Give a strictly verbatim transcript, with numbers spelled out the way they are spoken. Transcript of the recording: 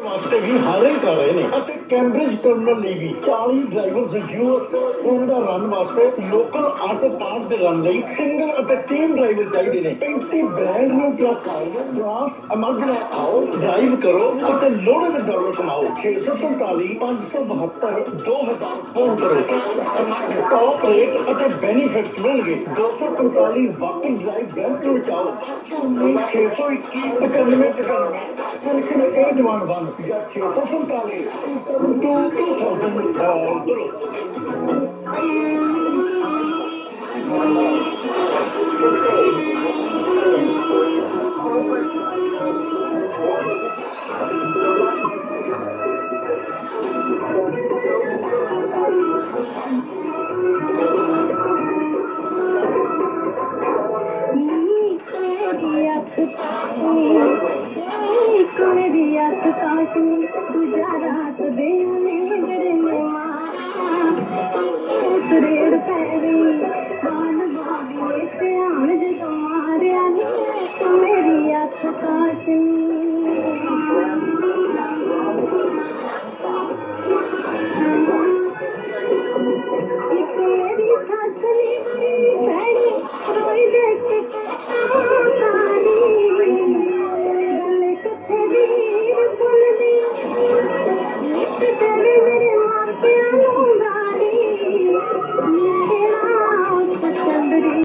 ਵਾਸਤੇ ਵੀ ਹਾਇਰਿੰਗ ਕਰ ਰਹੇ ਨੇ ਅਤੇ ਕੈਂਬਰਿਜ ਟਰਮੀਨਲ ਲਈ ਵੀ ਚਾਲੀ ਡਰਾਈਵਰਸ ਯੂਐਸ ਕੈਨੇਡਾ ਰਨ ਵਾਸਤੇ ਲੋਕਲ ਆਟੋ ਪਾਰਕ ਦੇ ਰਨ ਲਈ ਸਿੰਗਲ ਅਤੇ ਟੀਮ ਡਰਾਈਵਰ ਚਾਹੀਦੇ ਨੇ। ਪੈਂਤੀ ਬ੍ਰਾਂਡ ਨਿਊ ਟਰੱਕ ਆਏ ਨੇ। ਕਲਾਸ ਅਮਰਗਨਾ ਆਓ, ਡਰਾਈਵ ਕਰੋ ਅਤੇ ਲੋੜਾਂ ਡਾਲਰ ਕਮਾਓ। ਛੇ ਸੌ ਸੰਤਾਲੀ ਪੰਜ ਸੌ ਬਹੱਤਰ ਦੋ ਹਜ਼ਾਰ ਫੋਨ ਕਰੋ। ਟੌਪ ਰੇਟ ਅਤੇ ਬੈਨੀਫਿਟਸ ਮਿਲਣਗੇ। ਦੋ ਸੌ ਪੰਤਾਲੀ ਵਾਕਿੰਗ ਡਰਾਈਵ ਬੈਂਕ ਨੂੰ ਚਾਓ। ਛੇ ਸੌ ਇੱਕੀ ਪਚਾਨਵੇਂ ਪਚਾਨਵੇਂ ਸੈਕਸ਼ਨ ਏ ਜਵਾਨ ਵਨ ਜਾਂ ਛੇ ਸੌ ਸੰਤਾਲੀ ਟੂ ਟੂ ਥਾਊਜ਼ੈਂਡ ਕਾਲ ਕਰੋ।